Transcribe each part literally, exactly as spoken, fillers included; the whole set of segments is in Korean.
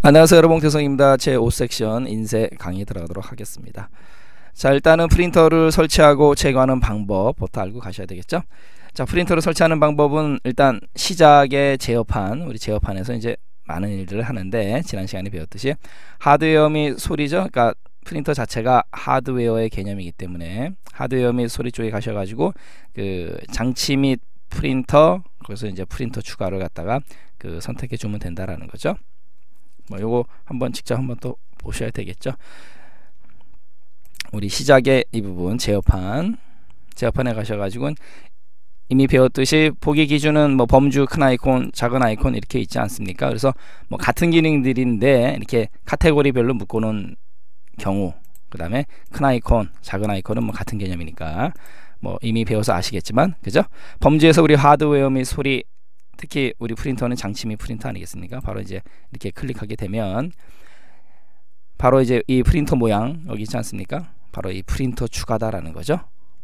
안녕하세요 여러분, 홍태성입니다. 제오 섹션 인쇄 강의 들어가도록 하겠습니다. 자, 일단은 프린터를 설치하고 제거하는 방법부터 알고 가셔야 되겠죠. 자, 프린터를 설치하는 방법은 일단 시작의 제어판, 우리 제어판에서 이제 많은 일들을 하는데, 지난 시간에 배웠듯이 하드웨어 및 소리죠. 그러니까 프린터 자체가 하드웨어의 개념이기 때문에 하드웨어 및 소리 쪽에 가셔가지고 그 장치 및 프린터, 거기서 이제 프린터 추가를 갖다가 그 선택해 주면 된다라는 거죠. 뭐 요거 한번 직접 한번 또 보셔야 되겠죠. 우리 시작의 이 부분 제어판, 제어판에 가셔가지고 이미 배웠듯이 보기 기준은 뭐 범주, 큰 아이콘, 작은 아이콘 이렇게 있지 않습니까? 그래서 뭐 같은 기능들인데 이렇게 카테고리별로 묶어놓은 경우, 그 다음에 큰 아이콘, 작은 아이콘은 뭐 같은 개념이니까 뭐 이미 배워서 아시겠지만, 그죠? 범주에서 우리 하드웨어 및 소리, 특히 우리 프린터는 장치 및 프린터 아니겠습니까? 바로 이제 이렇게 클릭하게 되면 바로 이제 이 프린터 모양 여기 있지 않습니까? 바로 이 프린터 추가다라는 거죠.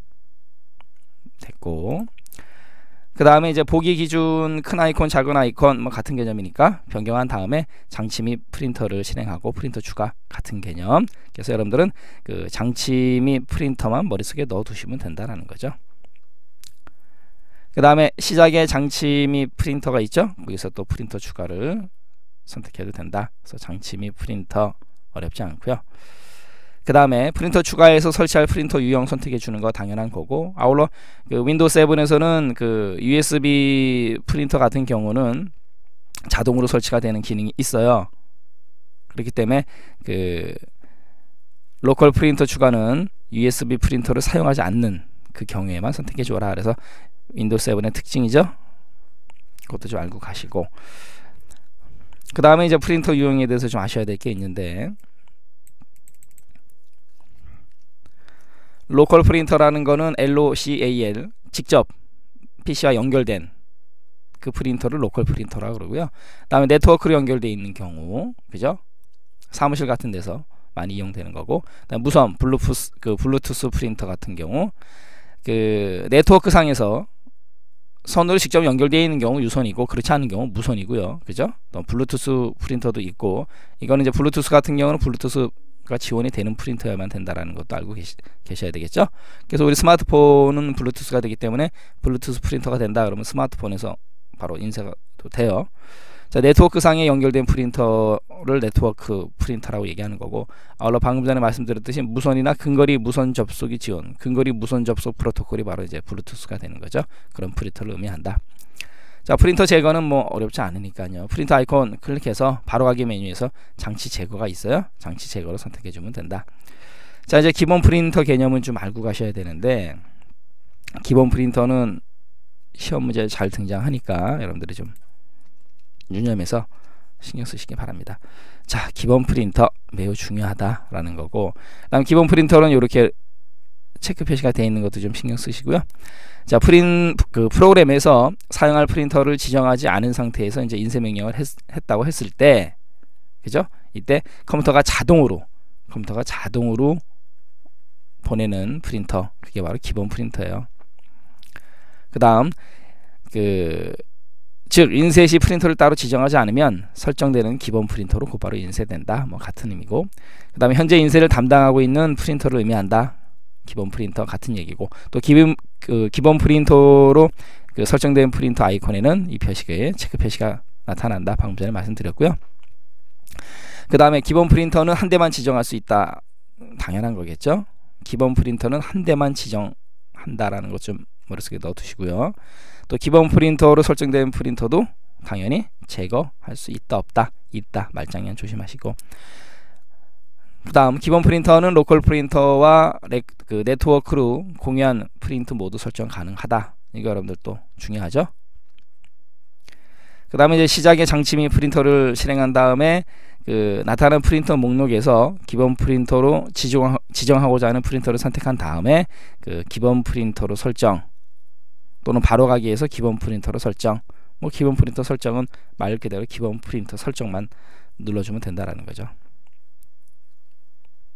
됐고, 그 다음에 이제 보기 기준 큰 아이콘, 작은 아이콘 뭐 같은 개념이니까 변경한 다음에 장치 및 프린터를 실행하고 프린터 추가 같은 개념. 그래서 여러분들은 그 장치 및 프린터만 머릿속에 넣어 두시면 된다라는 거죠. 그 다음에 시작에 장치 및 프린터가 있죠. 거기서 또 프린터 추가를 선택해도 된다. 그래서 장치 및 프린터 어렵지 않고요. 그 다음에 프린터 추가해서 설치할 프린터 유형 선택해 주는 거 당연한 거고, 아울러 그 윈도우 세븐에서는 그 유에스비 프린터 같은 경우는 자동으로 설치가 되는 기능이 있어요. 그렇기 때문에 그 로컬 프린터 추가는 유에스비 프린터를 사용하지 않는 그 경우에만 선택해 줘라. 그래서 윈도우 세븐의 특징이죠. 그것도 좀 알고 가시고, 그 다음에 이제 프린터 유형에 대해서 좀 아셔야 될 게 있는데, 로컬 프린터라는 거는 эл-오-씨-에이-엘, 직접 피씨와 연결된 그 프린터를 로컬 프린터라고 그러고요. 그 다음에 네트워크로 연결되어 있는 경우, 그죠? 사무실 같은 데서 많이 이용되는 거고, 그다음에 무선 블루투스, 그 블루투스 프린터 같은 경우, 그 네트워크 상에서 선으로 직접 연결되어 있는 경우 유선이고, 그렇지 않은 경우 무선이고요. 그죠? 또 블루투스 프린터도 있고, 이거는 이제 블루투스 같은 경우는 블루투스가 지원이 되는 프린터여야만 된다라는 것도 알고 계시, 계셔야 되겠죠? 그래서 우리 스마트폰은 블루투스가 되기 때문에 블루투스 프린터가 된다 그러면 스마트폰에서 바로 인쇄가 돼요. 자, 네트워크 상에 연결된 프린터를 네트워크 프린터라고 얘기하는 거고, 아울러 방금 전에 말씀드렸듯이 무선이나 근거리 무선 접속이 지원, 근거리 무선 접속 프로토콜이 바로 이제 블루투스가 되는 거죠. 그런 프린터를 의미한다. 자, 프린터 제거는 뭐 어렵지 않으니까요. 프린터 아이콘 클릭해서 바로 가기 메뉴에서 장치 제거가 있어요. 장치 제거를 선택해 주면 된다. 자, 이제 기본 프린터 개념은 좀 알고 가셔야 되는데, 기본 프린터는 시험 문제에 잘 등장하니까 여러분들이 좀 유념해서 신경 쓰시기 바랍니다. 자, 기본 프린터 매우 중요하다라는 거고, 그다음 기본 프린터는 이렇게 체크 표시가 되어 있는 것도 좀 신경 쓰시고요. 자, 프린 그 프로그램에서 사용할 프린터를 지정하지 않은 상태에서 이제 인쇄 명령을 했, 했다고 했을 때, 그죠? 이때 컴퓨터가 자동으로 컴퓨터가 자동으로 보내는 프린터, 그게 바로 기본 프린터예요. 그다음 그 즉 인쇄 시 프린터를 따로 지정하지 않으면 설정되는 기본 프린터로 곧바로 인쇄된다. 뭐 같은 의미고, 그 다음에 현재 인쇄를 담당하고 있는 프린터를 의미한다. 기본 프린터 같은 얘기고, 또 기본 그 기본 프린터로 그 설정된 프린터 아이콘에는 이 표시가 체크 표시가 나타난다. 방금 전에 말씀드렸고요. 그 다음에 기본 프린터는 한 대만 지정할 수 있다. 당연한 거겠죠. 기본 프린터는 한 대만 지정한다라는 것 좀 머릿속에 넣어두시고요. 또 기본 프린터로 설정된 프린터도 당연히 제거할 수 있다 없다, 있다 말장난 조심하시고, 그 다음 기본 프린터는 로컬 프린터와 레, 그 네트워크로 공유한 프린트 모두 설정 가능하다. 이거 여러분들 또 중요하죠. 그 다음에 이제 시작의 장치 및 프린터를 실행한 다음에 그 나타나는 프린터 목록에서 기본 프린터로 지정, 지정하고자 하는 프린터를 선택한 다음에 그 기본 프린터로 설정, 또는 바로 가기 위해서 기본 프린터로 설정, 뭐 기본 프린터 설정은 말 그대로 기본 프린터 설정만 눌러주면 된다라는 거죠.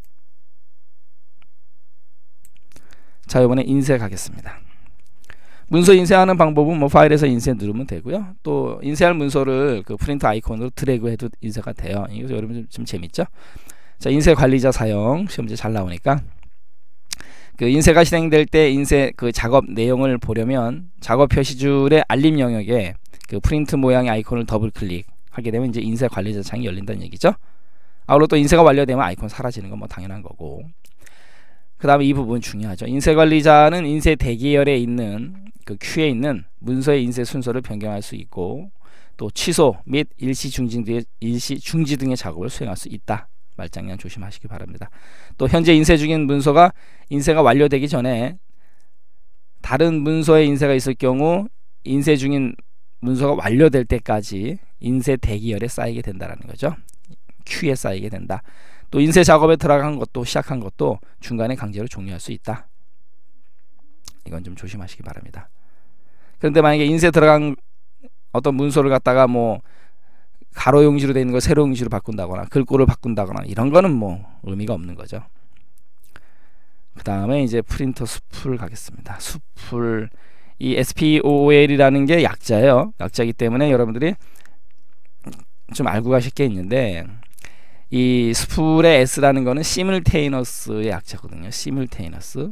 자, 이번에 인쇄 가겠습니다. 문서 인쇄하는 방법은 뭐 파일에서 인쇄 누르면 되고요. 또 인쇄할 문서를 그 프린터 아이콘으로 드래그해도 인쇄가 돼요. 이거 여러분 좀, 좀 재밌죠? 자, 인쇄 관리자 사용 시험 문제 잘 나오니까 그 인쇄가 진행될 때 인쇄 그 작업 내용을 보려면 작업 표시줄의 알림 영역에 그 프린트 모양의 아이콘을 더블 클릭하게 되면 이제 인쇄 관리자 창이 열린다는 얘기죠. 아울러 또 인쇄가 완료되면 아이콘 사라지는 건 뭐 당연한 거고. 그 다음에 이 부분 중요하죠. 인쇄 관리자는 인쇄 대기열에 있는 그 큐에 있는 문서의 인쇄 순서를 변경할 수 있고 또 취소 및 일시 중지 등의, 일시 중지 등의 작업을 수행할 수 있다. 말장난 조심하시기 바랍니다. 또 현재 인쇄 중인 문서가 인쇄가 완료되기 전에 다른 문서에 인쇄가 있을 경우 인쇄 중인 문서가 완료될 때까지 인쇄 대기열에 쌓이게 된다는 거죠. 큐에 쌓이게 된다. 또 인쇄 작업에 들어간 것도 시작한 것도 중간에 강제로 종료할 수 있다. 이건 좀 조심하시기 바랍니다. 그런데 만약에 인쇄 들어간 어떤 문서를 갖다가 뭐 가로 용지로 되어 있는 걸 세로 용지로 바꾼다거나 글꼴을 바꾼다거나 이런 거는 뭐 의미가 없는 거죠. 그 다음에 이제 프린터 수풀 가겠습니다. 수풀, 이 에스피오엘이라는 게 약자예요. 약자이기 때문에 여러분들이 좀 알고 가실 게 있는데 이 수풀의 S라는 거는 시뮬테이너스의 약자거든요. 시뮬테이너스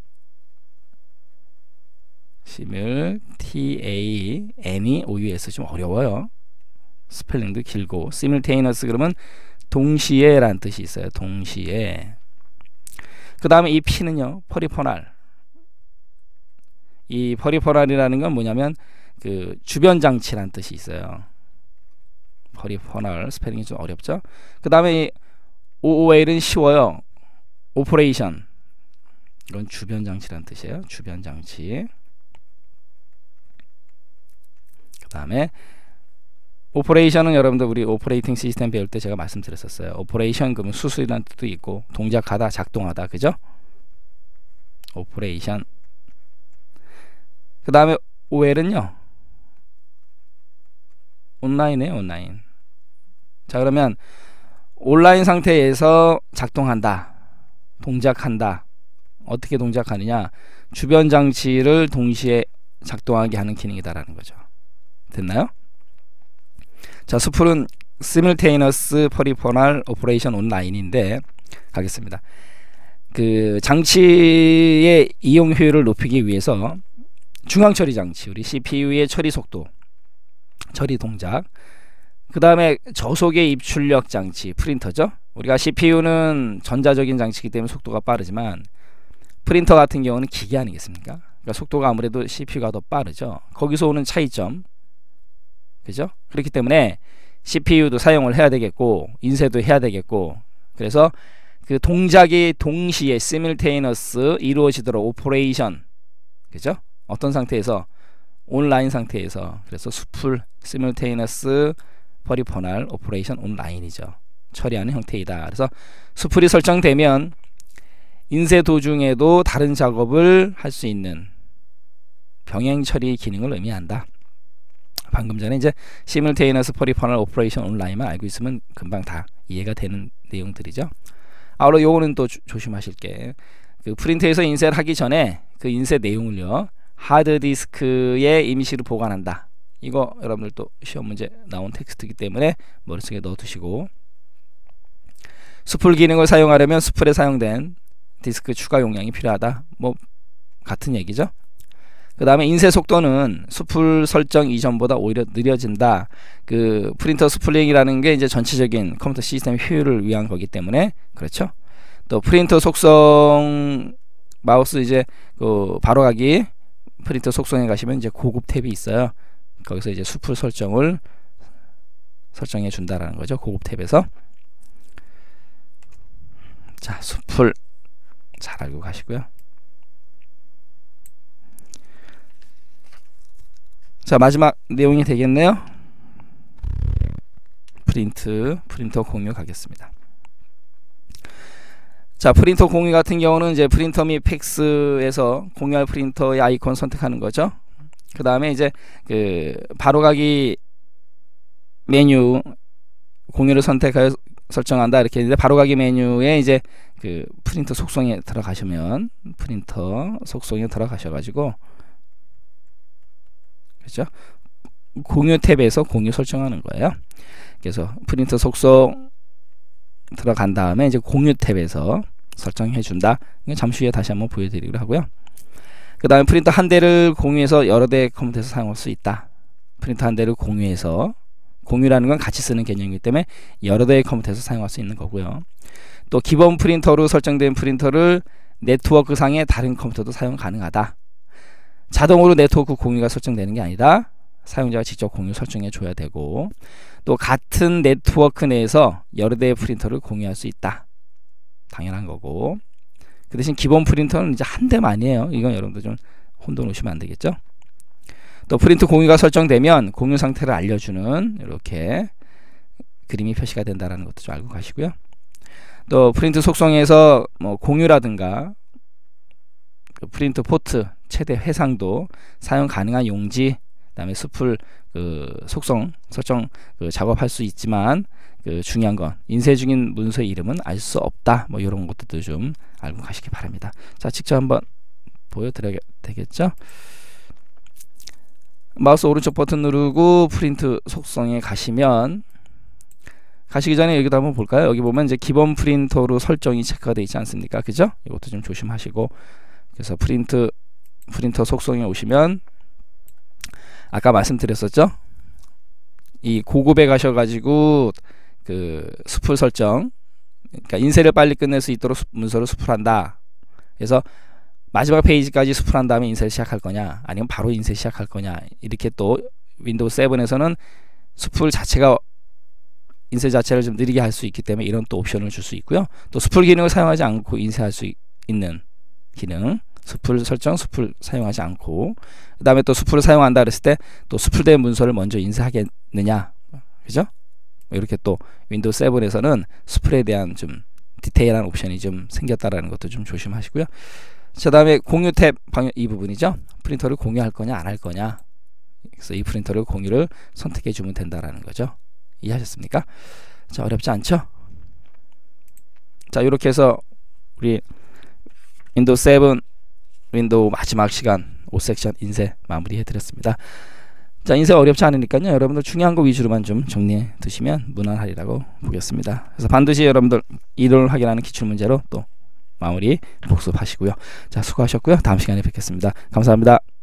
시뮬 T A N E O U S 좀 어려워요. 스펠링도 길고 시뮬테이너스 그러면 동시에 라는 뜻이 있어요. 동시에. 그 다음에 이 P는요 퍼리퍼널. 이 퍼리퍼널이라는 건 뭐냐면 그 주변 장치라는 뜻이 있어요. 퍼리퍼널 스펠링이 좀 어렵죠. 그 다음에 이 오오엘은 쉬워요. 오퍼레이션 이건 주변 장치라는 뜻이에요. 주변 장치. 그 다음에 오퍼레이션은 여러분들 우리 오퍼레이팅 시스템 배울 때 제가 말씀드렸었어요. 오퍼레이션 그러면 수술이라는 뜻도 있고 동작하다, 작동하다, 그죠? 오퍼레이션. 그 다음에 오엘은요 온라인이에요. 온라인. 자, 그러면 온라인 상태에서 작동한다, 동작한다. 어떻게 동작하느냐? 주변 장치를 동시에 작동하게 하는 기능이다라는 거죠. 됐나요? 자, 수풀은 Simultaneous Peripheral Operation Online인데 가겠습니다. 그 장치의 이용 효율을 높이기 위해서 중앙 처리 장치, 우리 씨피유의 처리 속도, 처리 동작, 그 다음에 저속의 입출력 장치, 프린터죠. 우리가 씨피유는 전자적인 장치이기 때문에 속도가 빠르지만 프린터 같은 경우는 기계 아니겠습니까? 그러니까 속도가 아무래도 씨피유가 더 빠르죠. 거기서 오는 차이점, 그죠? 그렇기 때문에 씨피유도 사용을 해야 되겠고 인쇄도 해야 되겠고, 그래서 그 동작이 동시에 시뮬테이너스 이루어지도록 오퍼레이션, 그죠? 어떤 상태에서? 온라인 상태에서. 그래서 수풀 시뮬테이너스 퍼리퍼널 오퍼레이션 온라인이죠. 처리하는 형태이다. 그래서 수풀이 설정되면 인쇄 도중에도 다른 작업을 할 수 있는 병행 처리 기능을 의미한다. 방금 전에 이제 시뮬테이너스 퍼리퍼널 오퍼레이션 온라인만 알고 있으면 금방 다 이해가 되는 내용들이죠. 아울러 요거는 또 조, 조심하실 게, 그 프린터에서 인쇄를 하기 전에 그 인쇄 내용을요 하드디스크에 임시로 보관한다. 이거 여러분들 또 시험 문제 나온 텍스트이기 때문에 머릿속에 넣어두시고, 수풀 기능을 사용하려면 수풀에 사용된 디스크 추가 용량이 필요하다. 뭐 같은 얘기죠. 그 다음에 인쇄 속도는 수풀 설정 이전보다 오히려 느려진다. 그 프린터 스풀링이라는 게 이제 전체적인 컴퓨터 시스템 효율을 위한 거기 때문에 그렇죠. 또 프린터 속성 마우스 이제 그 바로가기 프린터 속성에 가시면 이제 고급 탭이 있어요. 거기서 이제 수풀 설정을 설정해 준다라는 거죠. 고급 탭에서. 자, 수풀 잘 알고 가시고요. 자, 마지막 내용이 되겠네요. 프린트, 프린터 공유 가겠습니다. 자, 프린터 공유 같은 경우는 이제 프린터 및 팩스에서 공유할 프린터의 아이콘 선택하는 거죠. 그 다음에 이제 그 바로가기 메뉴 공유를 선택하여 설정한다 이렇게 했는데, 바로가기 메뉴에 이제 그 프린터 속성에 들어가시면 프린터 속성에 들어가셔가지고 그렇죠? 공유 탭에서 공유 설정하는 거예요. 그래서 프린터 속성 들어간 다음에 이제 공유 탭에서 설정해 준다. 잠시 후에 다시 한번 보여드리기로 하고요. 그 다음에 프린터 한 대를 공유해서 여러 대의 컴퓨터에서 사용할 수 있다. 프린터 한 대를 공유해서, 공유라는 건 같이 쓰는 개념이기 때문에 여러 대의 컴퓨터에서 사용할 수 있는 거고요. 또 기본 프린터로 설정된 프린터를 네트워크 상의 다른 컴퓨터도 사용 가능하다. 자동으로 네트워크 공유가 설정되는 게 아니다. 사용자가 직접 공유 설정해 줘야 되고, 또 같은 네트워크 내에서 여러 대의 프린터를 공유할 수 있다. 당연한 거고, 그 대신 기본 프린터는 이제 한 대만이에요. 이건 여러분들 좀 혼돈 오시면 안 되겠죠. 또 프린터 공유가 설정되면 공유 상태를 알려주는 이렇게 그림이 표시가 된다는 것도 좀 알고 가시고요. 또 프린트 속성에서 뭐 공유라든가 그 프린트 포트 최대 회상도, 사용 가능한 용지, 그다음에 수풀 그 속성 설정 그 작업할 수 있지만 그 중요한 건 인쇄 중인 문서의 이름은 알 수 없다. 뭐 이런 것들도 좀 알고 가시기 바랍니다. 자, 직접 한번 보여드려야 되겠죠. 마우스 오른쪽 버튼 누르고 프린트 속성에 가시면, 가시기 전에 여기도 한번 볼까요? 여기 보면 이제 기본 프린터로 설정이 체크가 되어 있지 않습니까? 그죠? 이것도 좀 조심하시고, 그래서 프린트 프린터 속성에 오시면 아까 말씀드렸었죠? 이 고급에 가셔가지고 그 수풀 설정, 그러니까 인쇄를 빨리 끝낼 수 있도록 문서를 수풀한다. 그래서 마지막 페이지까지 수풀한 다음에 인쇄를 시작할 거냐, 아니면 바로 인쇄 시작할 거냐, 이렇게 또 윈도우 세븐에서는 수풀 자체가 인쇄 자체를 좀 느리게 할 수 있기 때문에 이런 또 옵션을 줄 수 있고요. 또 수풀 기능을 사용하지 않고 인쇄할 수 있는 기능, 수풀 설정, 수풀 사용하지 않고, 그 다음에 또 수풀을 사용한다 그랬을 때 또 수풀된 문서를 먼저 인쇄하겠느냐, 그죠? 이렇게 또 윈도우 세븐에서는 수풀에 대한 좀 디테일한 옵션이 좀 생겼다라는 것도 좀 조심하시고요. 그 다음에 공유 탭 방향, 이 부분이죠. 프린터를 공유할 거냐 안 할 거냐, 그래서 이 프린터를 공유를 선택해 주면 된다라는 거죠. 이해하셨습니까? 자, 어렵지 않죠? 자, 이렇게 해서 우리 윈도우 세븐 윈도우 마지막 시간 오 섹션 인쇄 마무리해 드렸습니다. 자, 인쇄 어렵지 않으니까요, 여러분들 중요한 거 위주로만 좀 정리해 두시면 무난하리라고 보겠습니다. 그래서 반드시 여러분들 이론을 확인하는 기출문제로 또 마무리 복습하시고요. 자, 수고하셨고요. 다음 시간에 뵙겠습니다. 감사합니다.